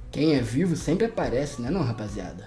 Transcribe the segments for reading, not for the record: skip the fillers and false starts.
Quem é vivo sempre aparece, né não, rapaziada?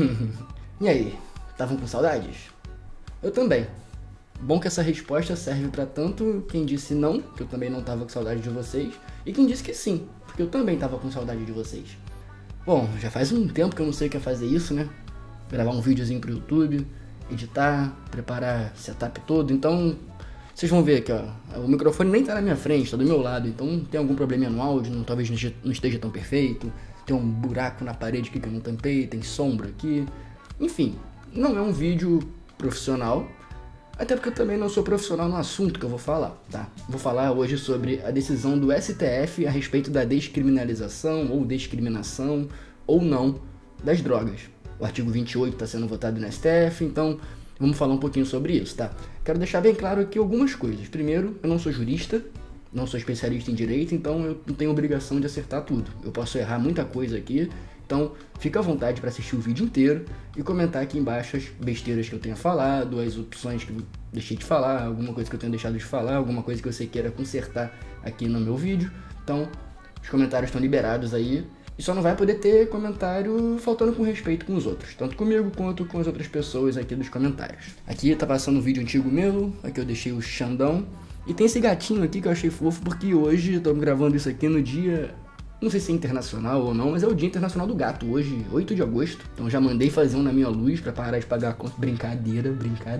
E aí, estavam com saudades? Eu também. Bom que essa resposta serve pra tanto quem disse não, que eu também não tava com saudade de vocês, e quem disse que sim, porque eu também tava com saudade de vocês. Bom, já faz um tempo que eu não sei o que é fazer isso, né? Gravar um videozinho pro YouTube, editar, preparar setup todo, então vocês vão ver aqui, ó, o microfone nem tá na minha frente, tá do meu lado, então tem algum probleminha no áudio, talvez não esteja tão perfeito, tem um buraco na parede aqui que eu não tampei, tem sombra aqui, enfim, não é um vídeo profissional, até porque eu também não sou profissional no assunto que eu vou falar, tá? Vou falar hoje sobre a decisão do STF a respeito da descriminalização ou discriminação ou não das drogas. O artigo 28 está sendo votado no STF, então vamos falar um pouquinho sobre isso, tá? Quero deixar bem claro aqui algumas coisas. Primeiro, eu não sou jurista, não sou especialista em direito, então eu não tenho obrigação de acertar tudo. Eu posso errar muita coisa aqui, então fica à vontade para assistir o vídeo inteiro e comentar aqui embaixo as besteiras que eu tenha falado, as opções que eu deixei de falar, alguma coisa que eu tenha deixado de falar, alguma coisa que você queira consertar aqui no meu vídeo. Então, os comentários estão liberados aí. E só não vai poder ter comentário faltando com respeito com os outros, tanto comigo quanto com as outras pessoas aqui dos comentários. Aqui tá passando um vídeo antigo meu, aqui eu deixei o Xandão. E tem esse gatinho aqui que eu achei fofo porque hoje eu tô gravando isso aqui no dia, não sei se é internacional ou não, mas é o Dia Internacional do Gato, hoje, 8 de agosto. Então já mandei fazer um na minha luz pra parar de pagar a conta. Brincadeira.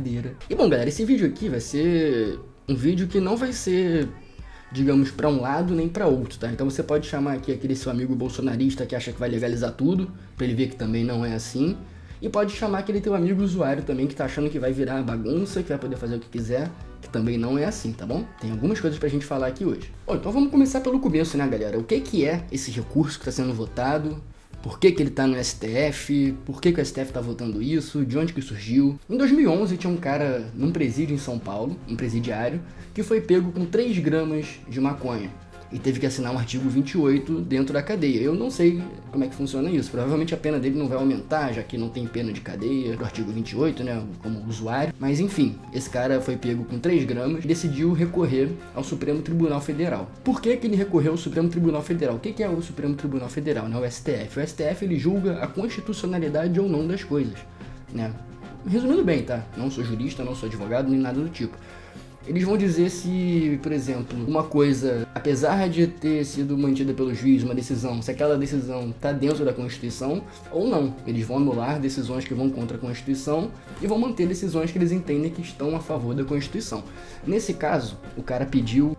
E bom, galera, esse vídeo aqui vai ser um vídeo que não vai ser, digamos, pra um lado nem pra outro, tá? Então você pode chamar aqui aquele seu amigo bolsonarista que acha que vai legalizar tudo, pra ele ver que também não é assim. E pode chamar aquele teu amigo usuário também que tá achando que vai virar bagunça, que vai poder fazer o que quiser, que também não é assim, tá bom? Tem algumas coisas pra gente falar aqui hoje. Bom, então vamos começar pelo começo, né, galera? O que é esse recurso que tá sendo votado? Por que ele tá no STF? Por que o STF tá votando isso? De onde que surgiu? Em 2011 tinha um cara num presídio em São Paulo, um presidiário, que foi pego com 3 gramas de maconha e teve que assinar um artigo 28 dentro da cadeia. Eu não sei como é que funciona isso. Provavelmente a pena dele não vai aumentar, já que não tem pena de cadeia do artigo 28, né, como usuário. Mas enfim, esse cara foi pego com 3 gramas e decidiu recorrer ao Supremo Tribunal Federal. Por que ele recorreu ao Supremo Tribunal Federal? O que é o Supremo Tribunal Federal, né? O STF. O STF ele julga a constitucionalidade ou não das coisas, né? Resumindo bem, tá? Não sou jurista, não sou advogado, nem nada do tipo. Eles vão dizer se, por exemplo, uma coisa, apesar de ter sido mantida pelo juiz, uma decisão, se aquela decisão está dentro da Constituição ou não. Eles vão anular decisões que vão contra a Constituição e vão manter decisões que eles entendem que estão a favor da Constituição. Nesse caso, o cara pediu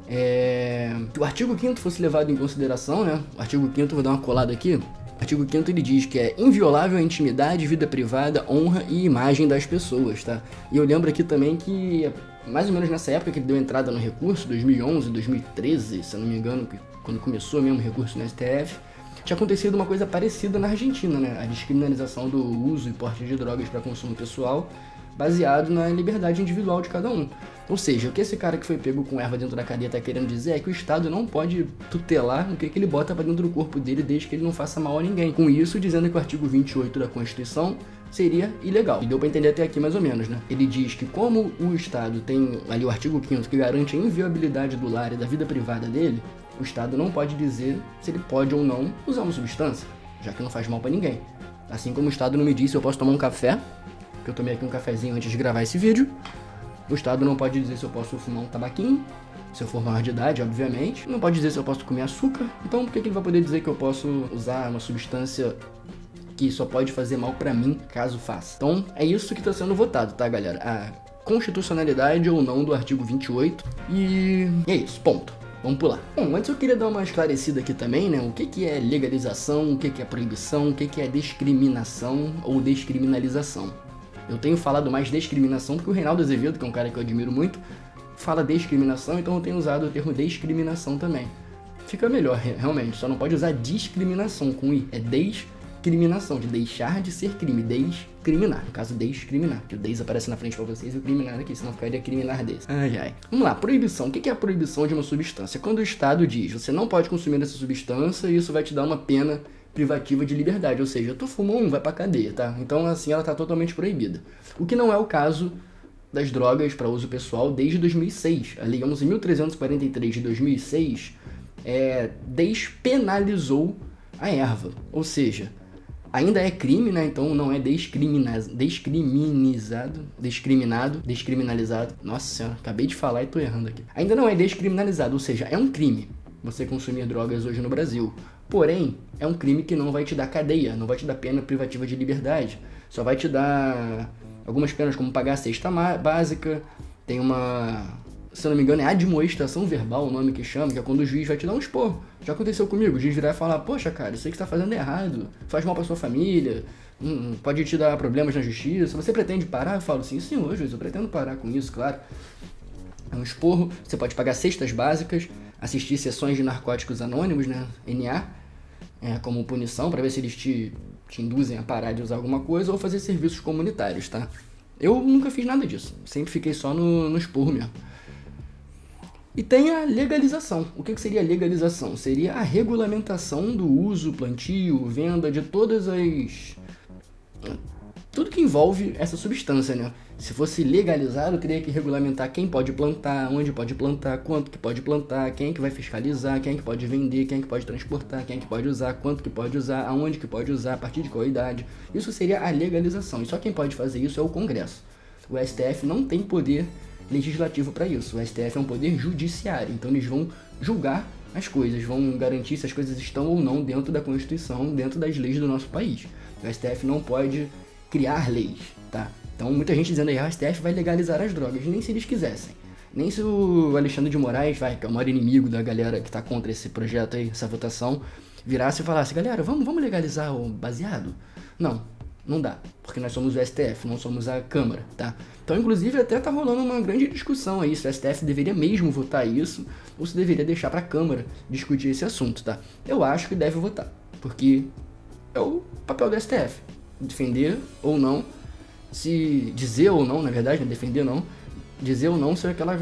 que o artigo 5º fosse levado em consideração, né? O artigo 5º, vou dar uma colada aqui. O artigo 5º ele diz que é inviolável a intimidade, vida privada, honra e imagem das pessoas, tá? E eu lembro aqui também que mais ou menos nessa época que ele deu entrada no recurso, 2011, 2013, se eu não me engano, quando começou mesmo o recurso no STF, tinha acontecido uma coisa parecida na Argentina, né? A descriminalização do uso e porte de drogas para consumo pessoal, baseado na liberdade individual de cada um. Ou seja, o que esse cara que foi pego com erva dentro da cadeia tá querendo dizer é que o Estado não pode tutelar o que ele bota para dentro do corpo dele desde que ele não faça mal a ninguém. Com isso, dizendo que o artigo 28 da Constituição seria ilegal. E deu para entender até aqui mais ou menos, né? Ele diz que como o Estado tem ali o artigo 5º que garante a inviolabilidade do lar e da vida privada dele, o Estado não pode dizer se ele pode ou não usar uma substância, já que não faz mal para ninguém. Assim como o Estado não me disse se eu posso tomar um café, que eu tomei aqui um cafezinho antes de gravar esse vídeo. O Estado não pode dizer se eu posso fumar um tabaquinho, se eu for maior de idade, obviamente. Não pode dizer se eu posso comer açúcar. Então por que ele vai poder dizer que eu posso usar uma substância que só pode fazer mal pra mim, caso faça? Então é isso que tá sendo votado, tá, galera? A constitucionalidade ou não do artigo 28. E é isso, ponto. Vamos pular. Bom, antes eu queria dar uma esclarecida aqui também, né? O que é legalização, o que é proibição, o que é discriminação ou descriminalização. Eu tenho falado mais discriminação porque o Reinaldo Azevedo, que é um cara que eu admiro muito, fala discriminação, então eu tenho usado o termo discriminação também. Fica melhor, realmente, só não pode usar discriminação com I, é descriminação, de deixar de ser crime, descriminar, no caso descriminar, porque o des aparece na frente pra vocês e o criminar aqui, senão ficaria criminar des. Ai, ai. Vamos lá, proibição. O que é a proibição de uma substância? Quando o Estado diz, você não pode consumir essa substância e isso vai te dar uma pena privativa de liberdade, ou seja, tu fumou vai pra cadeia, tá? Então assim ela tá totalmente proibida. O que não é o caso das drogas para uso pessoal desde 2006. A Lei 11.343 de 2006 despenalizou a erva. Ou seja, ainda é crime, né? Então não é descriminalizado. Nossa senhora, acabei de falar e tô errando aqui. Ainda não é descriminalizado, ou seja, é um crime você consumir drogas hoje no Brasil. Porém, é um crime que não vai te dar cadeia, não vai te dar pena privativa de liberdade. Só vai te dar algumas penas, como pagar a cesta básica. Tem uma, se eu não me engano, é admoestação verbal o nome que chama, que é quando o juiz vai te dar um esporro. Já aconteceu comigo, o juiz virar e falar: poxa, cara, isso aí que você tá fazendo é errado, faz mal pra sua família, pode te dar problemas na justiça, você pretende parar? Eu falo: sim, senhor, juiz, eu pretendo parar com isso, claro. É um esporro, você pode pagar cestas básicas, assistir sessões de narcóticos anônimos, né, NA, como punição, para ver se eles te induzem a parar de usar alguma coisa, ou fazer serviços comunitários, tá? Eu nunca fiz nada disso, sempre fiquei só no esporro mesmo. E tem a legalização. O que seria a legalização? Seria a regulamentação do uso, plantio, venda de todas as... tudo que envolve essa substância, né? Se fosse legalizado, teria que regulamentar quem pode plantar, onde pode plantar, quanto que pode plantar, quem é que vai fiscalizar, quem é que pode vender, quem é que pode transportar, quem é que pode usar, quanto que pode usar, aonde que pode usar, a partir de qual idade. Isso seria a legalização. E só quem pode fazer isso é o Congresso. O STF não tem poder legislativo para isso. O STF é um poder judiciário. Então eles vão julgar as coisas, vão garantir se as coisas estão ou não dentro da Constituição, dentro das leis do nosso país. O STF não pode criar leis, tá? Então muita gente dizendo aí: o STF vai legalizar as drogas. Nem se eles quisessem. Nem se o Alexandre de Moraes, que é o maior inimigo da galera que tá contra esse projeto aí, essa votação, virasse e falasse: galera, vamos legalizar o baseado? Não dá, porque nós somos o STF, não somos a Câmara, tá? Então, inclusive, até tá rolando uma grande discussão aí se o STF deveria mesmo votar isso ou se deveria deixar pra Câmara discutir esse assunto, tá? Eu acho que deve votar, porque é o papel do STF, defender ou não, se dizer ou não, na verdade, né? Defender não, dizer ou não se aquela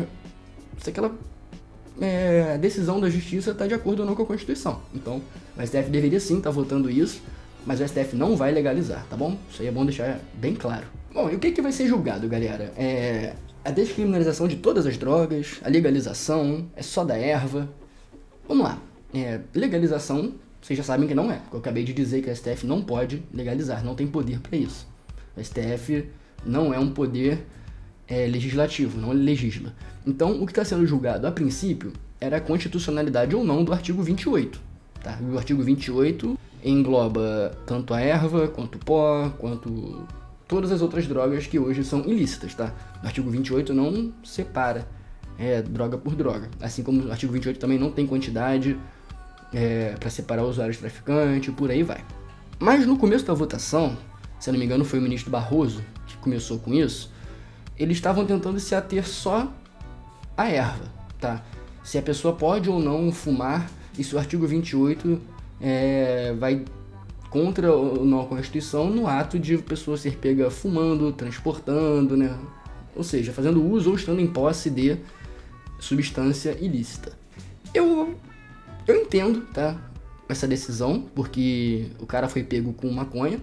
decisão da justiça está de acordo ou não com a Constituição. Então, o STF deveria sim estar votando isso, mas o STF não vai legalizar, tá bom? Isso aí é bom deixar bem claro. Bom, e o que vai ser julgado, galera? A descriminalização de todas as drogas, a legalização, é só da erva. Vamos lá. Legalização, vocês já sabem que não é, porque eu acabei de dizer que o STF não pode legalizar, não tem poder para isso. O STF não é um poder legislativo, não legisla. Então, o que está sendo julgado, a princípio, era a constitucionalidade ou não do artigo 28. Tá? E o artigo 28 engloba tanto a erva, quanto o pó, quanto todas as outras drogas que hoje são ilícitas, tá? O artigo 28 não separa droga por droga. Assim como o artigo 28 também não tem quantidade para separar usuários traficantes, por aí vai. Mas no começo da votação, se eu não me engano foi o ministro Barroso que começou com isso, eles estavam tentando se ater só à erva, tá? Se a pessoa pode ou não fumar, e se o artigo 28 vai contra ou não a Constituição no ato de a pessoa ser pega fumando, transportando, né? Ou seja, fazendo uso ou estando em posse de substância ilícita. Eu entendo, tá, essa decisão, porque o cara foi pego com maconha,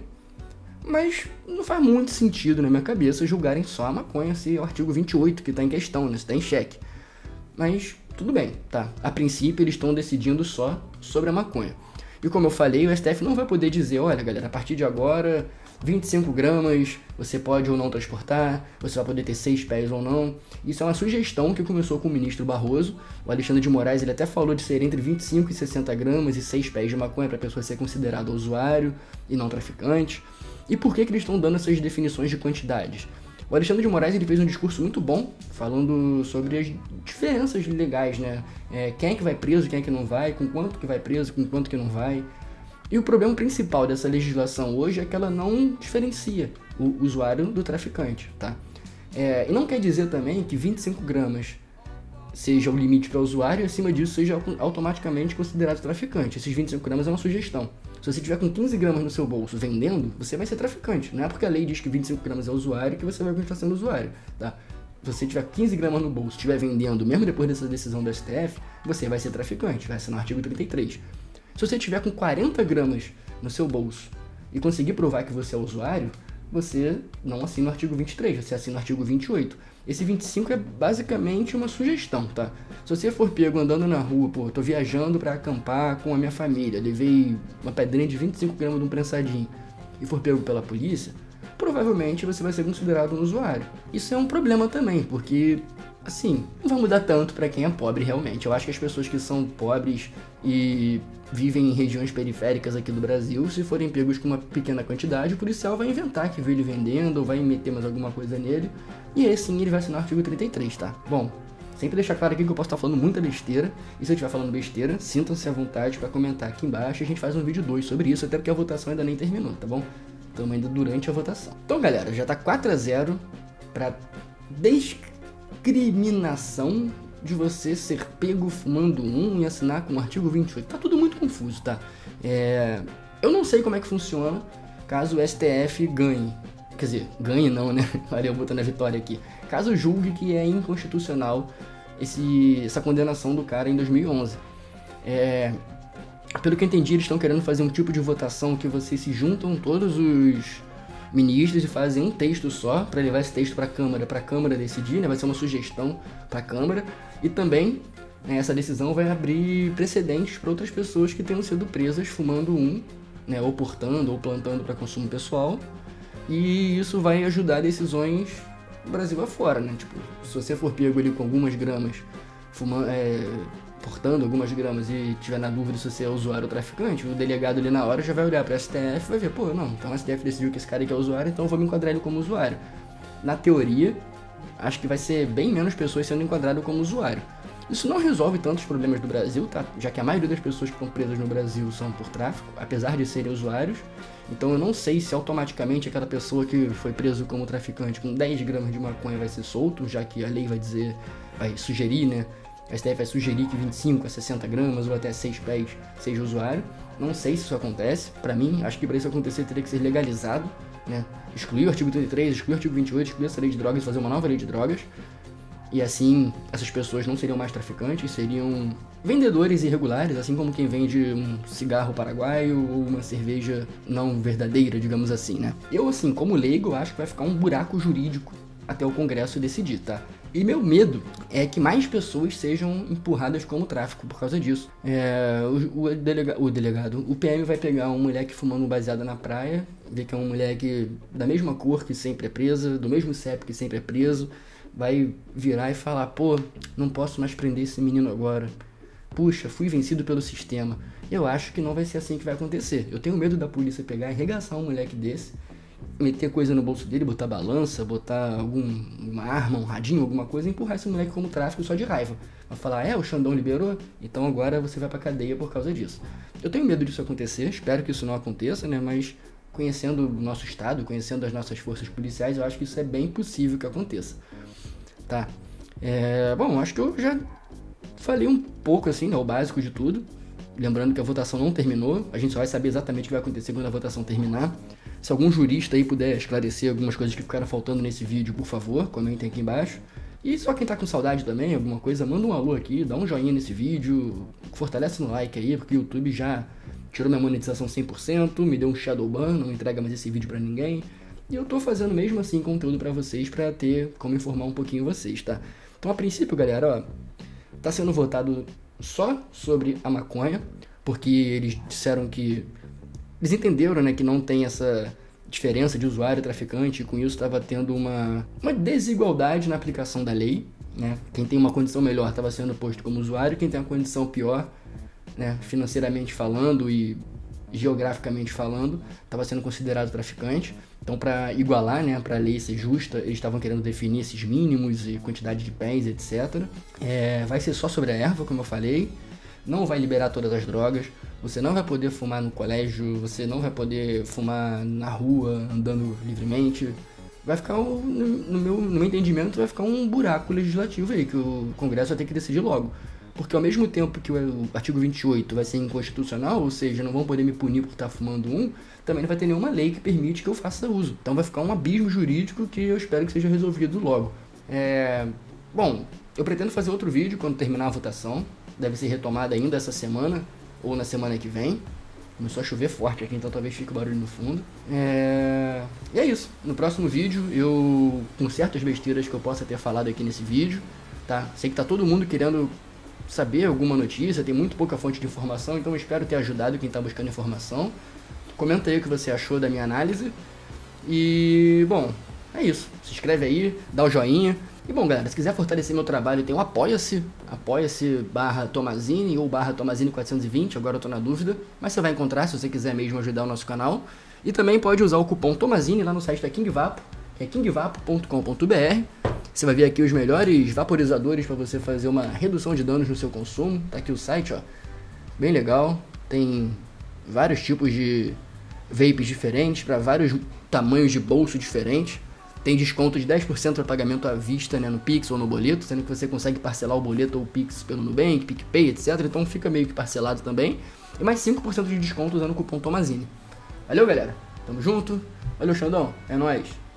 mas não faz muito sentido na minha cabeça julgarem só a maconha se é o artigo 28 que está em questão, né? Se está em xeque. Mas tudo bem, tá? A princípio eles estão decidindo só sobre a maconha. E como eu falei, o STF não vai poder dizer: olha, galera, a partir de agora, 25 gramas, você pode ou não transportar, você vai poder ter 6 pés ou não. Isso é uma sugestão que começou com o ministro Barroso. O Alexandre de Moraes, ele até falou de ser entre 25 e 60 gramas e 6 pés de maconha para a pessoa ser considerada usuário e não traficante. E por que eles estão dando essas definições de quantidades? O Alexandre de Moraes, ele fez um discurso muito bom, falando sobre as diferenças legais, né? Quem é que vai preso, quem é que não vai, com quanto que vai preso, com quanto que não vai. E o problema principal dessa legislação hoje é que ela não diferencia o usuário do traficante, tá? E não quer dizer também que 25 gramas seja o limite para o usuário e acima disso seja automaticamente considerado traficante. Esses 25 gramas é uma sugestão. Se você tiver com 15 gramas no seu bolso vendendo, você vai ser traficante. Não é porque a lei diz que 25 gramas é usuário que você vai continuar sendo usuário, tá? Se você tiver 15 gramas no bolso e estiver vendendo, mesmo depois dessa decisão do STF, você vai ser traficante, vai ser no artigo 33. Se você tiver com 40 gramas no seu bolso e conseguir provar que você é usuário, você não assina o artigo 23, você assina o artigo 28. Esse 25 é basicamente uma sugestão, tá? Se você for pego andando na rua, pô, tô viajando pra acampar com a minha família, levei uma pedrinha de 25 gramas de um prensadinho e for pego pela polícia, provavelmente você vai ser considerado um usuário. Isso é um problema também, porque, assim, não vai mudar tanto pra quem é pobre realmente. Eu acho que as pessoas que são pobres e vivem em regiões periféricas aqui do Brasil, se forem pegos com uma pequena quantidade, o policial vai inventar que viu ele vendendo ou vai meter mais alguma coisa nele, e aí sim ele vai assinar o artigo 33, tá? Bom, sempre deixar claro aqui que eu posso estar falando muita besteira, e se eu estiver falando besteira, sintam-se à vontade para comentar aqui embaixo e a gente faz um vídeo 2 sobre isso, até porque a votação ainda nem terminou, tá bom? Estamos ainda durante a votação. Então, galera, já tá 4-0 para discriminação de você ser pego fumando e assinar com o artigo 28. Tá tudo muito confuso, tá? Eu não sei como é que funciona caso o STF ganhe. Quer dizer, ganhe não, né? Valeu, botando a vitória aqui. Caso julgue que é inconstitucional essa condenação do cara em 2011. Pelo que eu entendi, eles estão querendo fazer um tipo de votação que vocês se juntam todos os ministros e fazem um texto só para levar esse texto para a Câmara decidir, né? Vai ser uma sugestão para a Câmara, e também essa decisão vai abrir precedentes para outras pessoas que tenham sido presas fumando né? Ou portando ou plantando para consumo pessoal, e isso vai ajudar decisões do Brasil afora, né? Tipo, se você for pego ali com algumas gramas portando algumas gramas e tiver na dúvida se você é usuário ou traficante, o delegado ali na hora já vai olhar para a STF e vai ver, pô, não, então a STF decidiu que esse cara aqui é usuário, então eu vou me enquadrar ele como usuário. Na teoria, acho que vai ser bem menos pessoas sendo enquadradas como usuário. Isso não resolve tantos problemas do Brasil, tá? Já que a maioria das pessoas que estão presas no Brasil são por tráfico, apesar de serem usuários. Então eu não sei se automaticamente aquela pessoa que foi preso como traficante com 10 gramas de maconha vai ser solto, já que a lei vai sugerir, né? A STF vai sugerir que 25 a 60 gramas ou até 6 pés seja usuário. Não sei se isso acontece. Para mim, acho que para isso acontecer teria que ser legalizado, né? Excluir o artigo 33, excluir o artigo 28, excluir essa lei de drogas e fazer uma nova lei de drogas. E assim, essas pessoas não seriam mais traficantes, seriam vendedores irregulares, assim como quem vende um cigarro paraguaio ou uma cerveja não verdadeira, digamos assim, né? Eu, assim, como leigo, acho que vai ficar um buraco jurídico até o Congresso decidir, tá? E meu medo é que mais pessoas sejam empurradas como tráfico por causa disso. O PM vai pegar um moleque fumando baseada na praia, ver que é um moleque da mesma cor que sempre é presa, do mesmo CEP que sempre é preso, vai virar e falar, pô, não posso mais prender esse menino agora. Puxa, fui vencido pelo sistema. Eu acho que não vai ser assim que vai acontecer. Eu tenho medo da polícia pegar e arregaçar um moleque desse, meter coisa no bolso dele, botar balança, botar uma arma, um radinho, alguma coisa, e empurrar esse moleque como tráfico só de raiva. Vai falar, o Xandão liberou? Então agora você vai pra cadeia por causa disso. Eu tenho medo disso acontecer, espero que isso não aconteça, né? Mas conhecendo o nosso estado, conhecendo as nossas forças policiais, eu acho que isso é bem possível que aconteça. Tá? Bom, acho que eu já falei um pouco assim, né, o básico de tudo. Lembrando que a votação não terminou, a gente só vai saber exatamente o que vai acontecer quando a votação terminar. Se algum jurista aí puder esclarecer algumas coisas que ficaram faltando nesse vídeo, por favor, comentem aqui embaixo. E só quem tá com saudade também, alguma coisa, manda um alô aqui, dá um joinha nesse vídeo, fortalece no like aí, porque o YouTube já tirou minha monetização 100%, me deu um shadow ban, não entrega mais esse vídeo pra ninguém. E eu tô fazendo mesmo assim conteúdo pra vocês, pra ter como informar um pouquinho vocês, tá? Então a princípio, galera, tá sendo votado só sobre a maconha, porque eles disseram que... Eles entenderam, né, que não tem essa diferença de usuário e traficante, e com isso estava tendo uma desigualdade na aplicação da lei, né? Quem tem uma condição melhor estava sendo posto como usuário, quem tem uma condição pior, né, financeiramente falando e geograficamente falando, estava sendo considerado traficante. Então, para igualar, né, para a lei ser justa, eles estavam querendo definir esses mínimos e quantidade de pés, etc. Vai ser só sobre a erva, como eu falei. Não vai liberar todas as drogas. Você não vai poder fumar no colégio, você não vai poder fumar na rua, andando livremente. Vai ficar, no meu entendimento, vai ficar um buraco legislativo aí, que o Congresso vai ter que decidir logo. Porque ao mesmo tempo que o artigo 28 vai ser inconstitucional, ou seja, não vão poder me punir por estar fumando também não vai ter nenhuma lei que permite que eu faça uso. Então vai ficar um abismo jurídico que eu espero que seja resolvido logo. Bom, eu pretendo fazer outro vídeo quando terminar a votação. Deve ser retomada ainda essa semana ou na semana que vem. Começou a chover forte aqui, então talvez fique o barulho no fundo. E é isso. No próximo vídeo eu conserto as besteiras que eu possa ter falado aqui nesse vídeo, tá? Sei que tá todo mundo querendo saber alguma notícia, tem muito pouca fonte de informação, então eu espero ter ajudado quem tá buscando informação. Comenta aí o que você achou da minha análise. E, bom, é isso. Se inscreve aí, dá o joinha. E bom, galera, se quiser fortalecer meu trabalho, tem o Apoia-se /Tomazini ou /Tomazini420, agora eu tô na dúvida, mas você vai encontrar se você quiser mesmo ajudar o nosso canal. E também pode usar o cupom Tomazini lá no site da King Vapo, que é kingvapo.com.br. Você vai ver aqui os melhores vaporizadores para você fazer uma redução de danos no seu consumo. Tá aqui o site, ó, bem legal. Tem vários tipos de vapes diferentes, para vários tamanhos de bolso diferentes. Tem desconto de 10% para pagamento à vista, né, no Pix ou no boleto, sendo que você consegue parcelar o boleto ou o Pix pelo Nubank, PicPay, etc. Então fica meio que parcelado também. E mais 5% de desconto usando o cupom Tomazini. Valeu, galera. Tamo junto. Valeu, Xandão. É nóis.